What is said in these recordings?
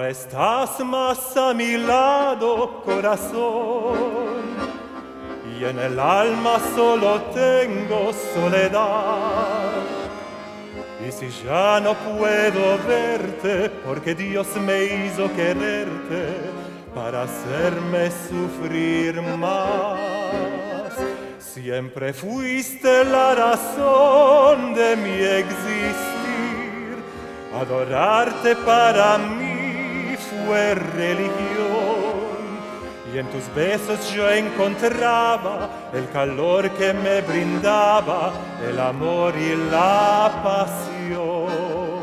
estás más a mi lado, corazón, y en el alma solo tengo soledad. Y si ya no puedo verte, porque Dios me hizo quererte para hacerme sufrir más. Siempre fuiste la razón de mi existir. Adorarte para mí fue religión. Y en tus besos yo encontraba el calor que me brindaba el amor y la pasión.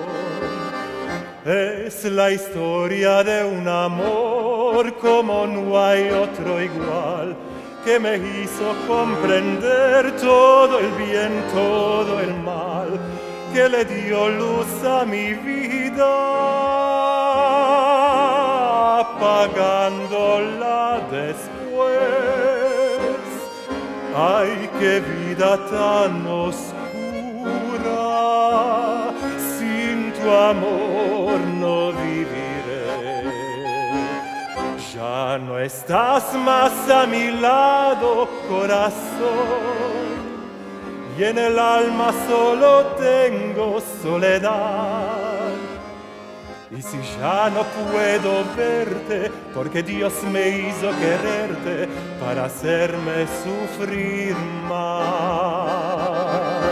Es la historia de un amor como no hay otro igual, que me hizo comprender todo el bien, todo el mal, que le dio luz a mi vida, apagándola después. ¡Ay, qué vida tan oscura! Sin tu amor no viviré. Ya no estás más a mi lado, corazón, y en el alma solo tengo soledad. Y si ya no puedo verte, porque Dios me hizo quererte para hacerme sufrir más.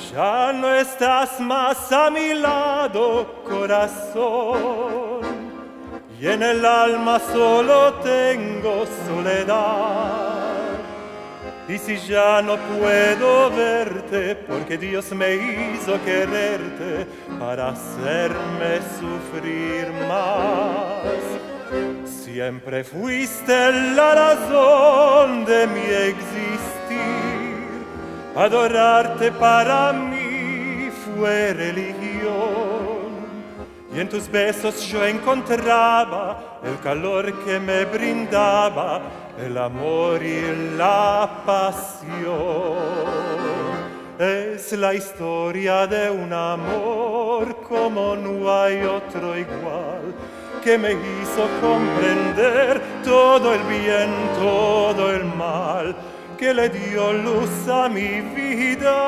Ya no estás más a mi lado, corazón, y en el alma solo tengo soledad. Y si ya no puedo verte, porque Dios me hizo quererte para hacerme sufrir más. Siempre fuiste la razón de mi existir. Adorarte para mí fue religión. Y en tus besos yo encontraba el calor que me brindaba el amor y la pasión. Es la historia de un amor como no hay otro igual, que me hizo comprender todo el bien, todo el mal, que le dio luz a mi vida,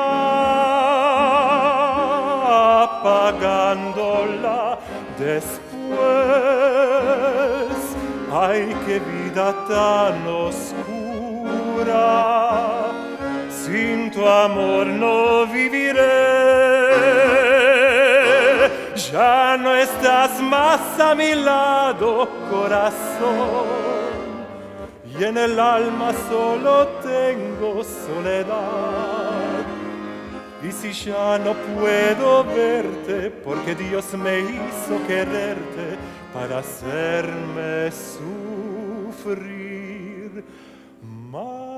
apagándola después. Ay, qué vida tan oscura, sin tu amor no viviré. Ya no estás más a mi lado, corazón, y en el alma solo tengo soledad. Y si ya no puedo verte, porque Dios me hizo quererte para hacerme sufrir más.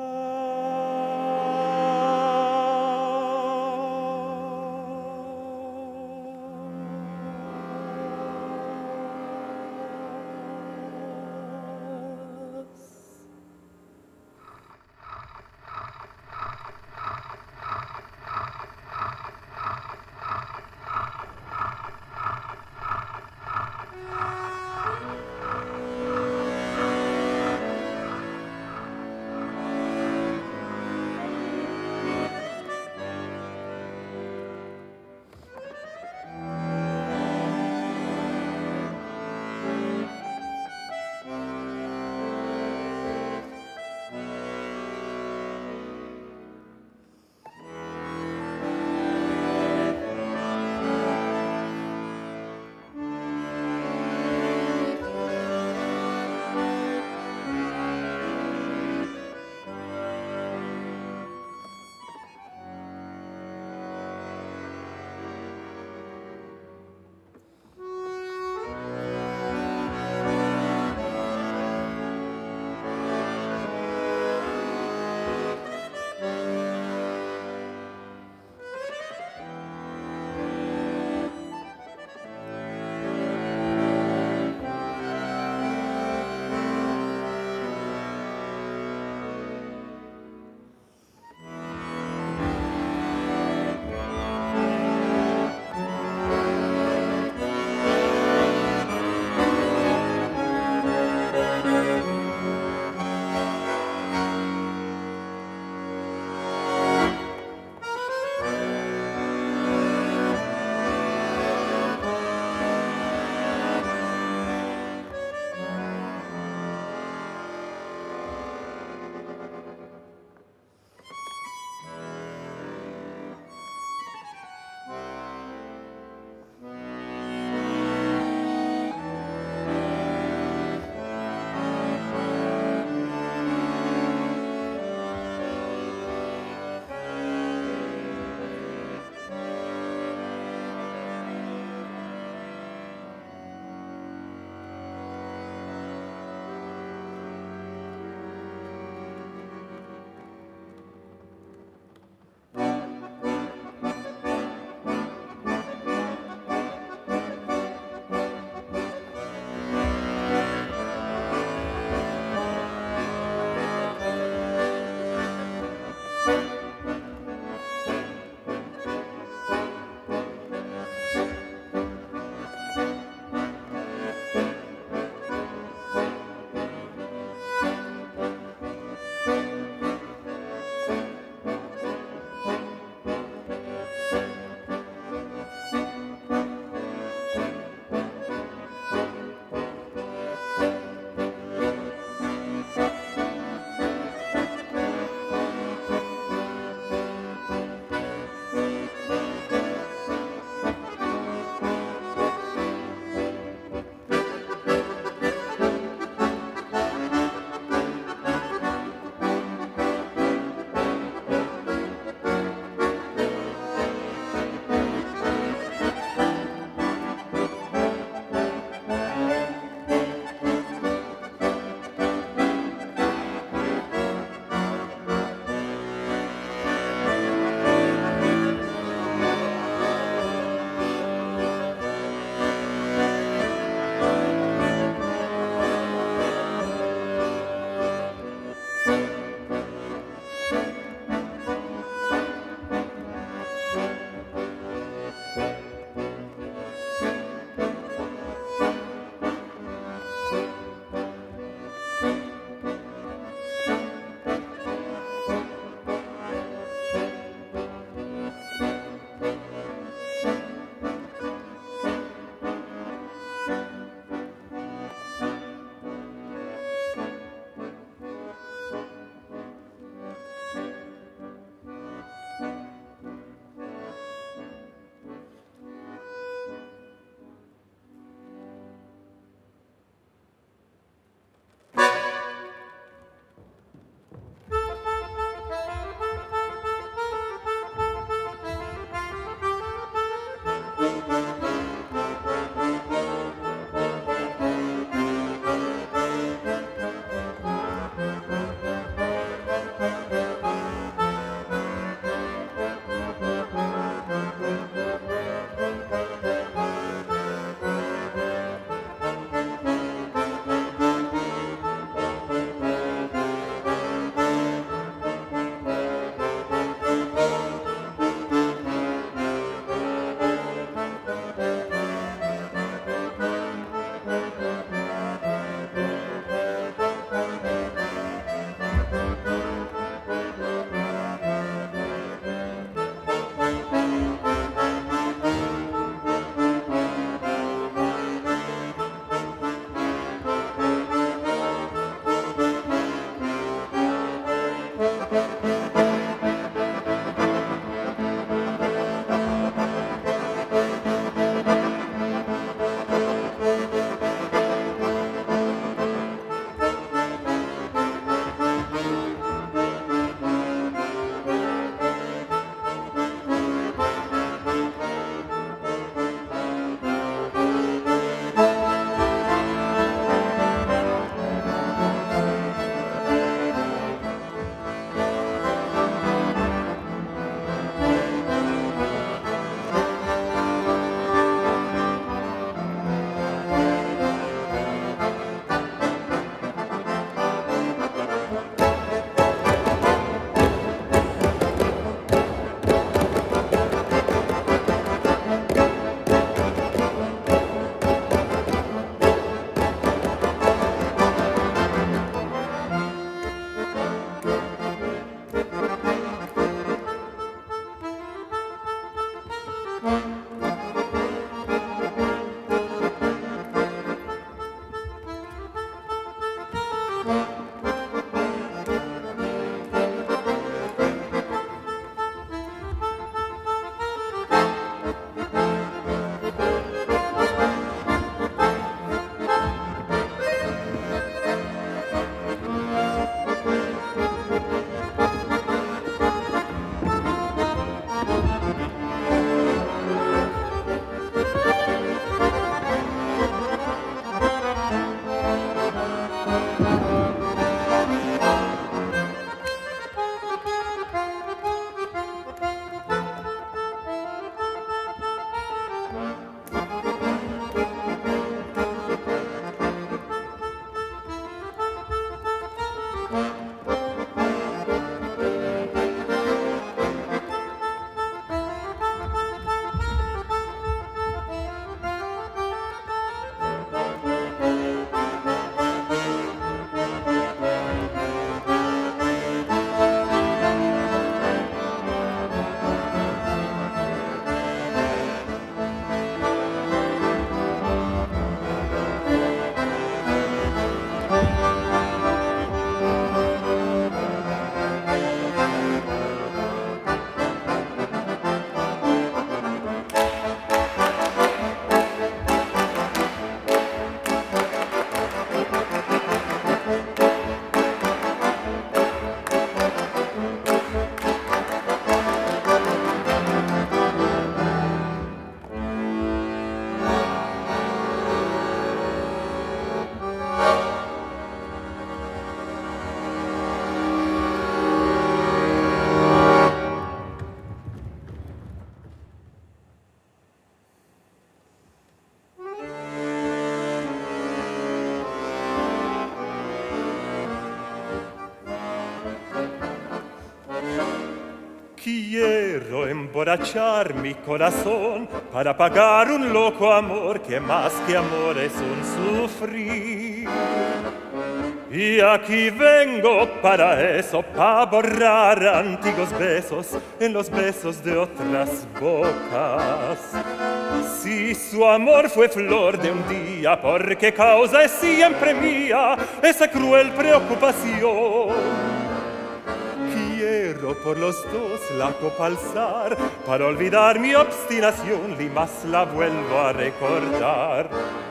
Quiero emborrachar mi corazón para pagar un loco amor que más que amor es un sufrir. Y aquí vengo para eso, para borrar antiguos besos en los besos de otras bocas. Si su amor fue flor de un día, ¿por qué causa es siempre mía esa cruel preocupación? Quiero por los dos la copa alzar para olvidar mi obstinación, y más la vuelvo a recordar.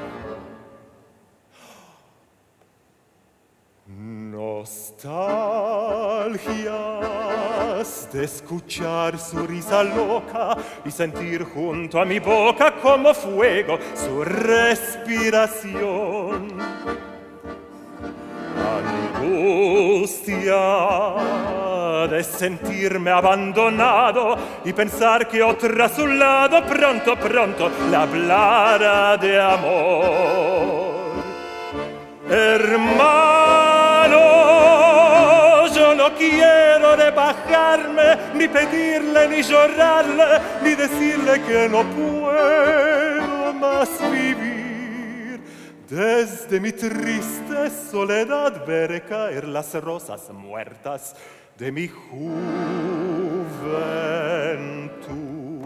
Nostalgias de escuchar su risa loca y sentir junto a mi boca como fuego su respiración. Angustia de sentirme abandonado y pensar que otra a su lado pronto, pronto le hablara de amor. Hermano, yo no quiero rebajarme, ni pedirle, ni llorarle, ni decirle que no puedo más vivir. Desde mi triste soledad veré caer las rosas muertas de mi juventud.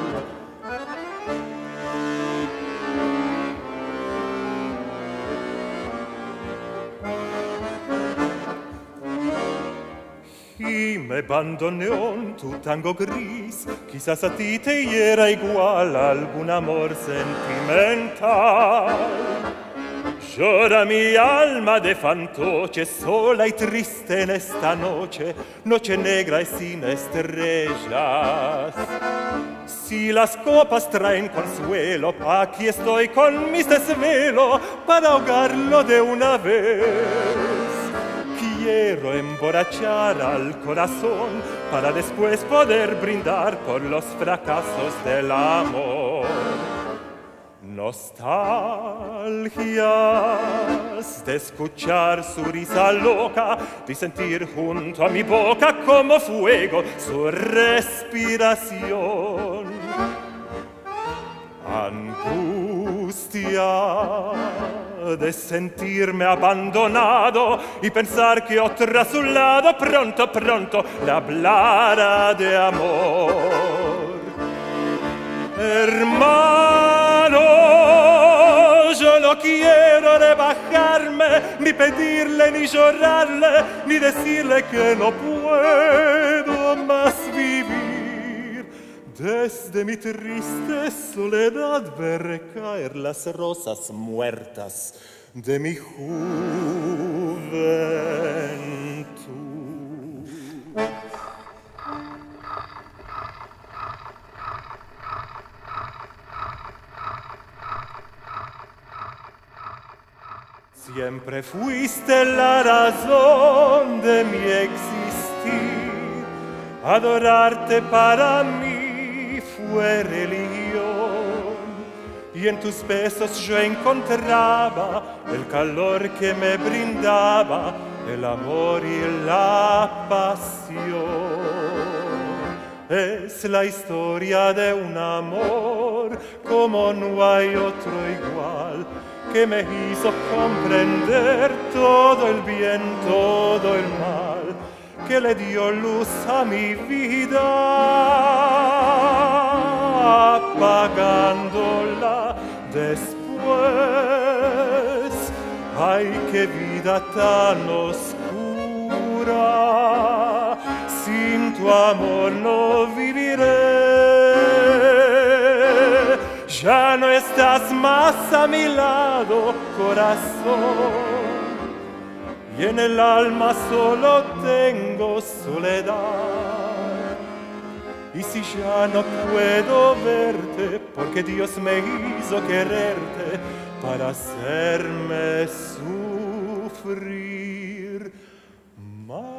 Y me bandoneón tu tango gris, quizás a ti te hiera igual algún amor sentimental. Llora mi alma de fantoche, sola y triste en esta noche, noche negra y sin estrellas. Si las copas traen consuelo, aquí estoy con mis desvelos para ahogarlo de una vez. Quiero emborrachar al corazón para después poder brindar por los fracasos del amor. Nostalgias de escuchar su risa loca, de sentir junto a mi boca como fuego su respiración. Angustia de sentirme abandonado y pensar que otra a su lado pronto, pronto le hablara de amor. Hermano, yo no quiero rebajarme, ni pedirle, ni llorarle, ni decirle que no puedo más vivir. Desde mi triste soledad veré caer las rosas muertas de mi juventud. Siempre fuiste la razón de mi existir, adorarte para mí fue religión, y en tus besos yo encontraba el calor que me brindaba el amor y la pasión. Es la historia de un amor como no hay otro igual, que me hizo comprender todo el bien, todo el mal, que le dio luz a mi vida, apagándola después. Ay, qué vida tan oscura, sin tu amor no viviré. Ya no estás más a mi lado, corazón, y en el alma solo tengo soledad. Y si ya no puedo verte, porque Dios me hizo quererte para hacerme sufrir más.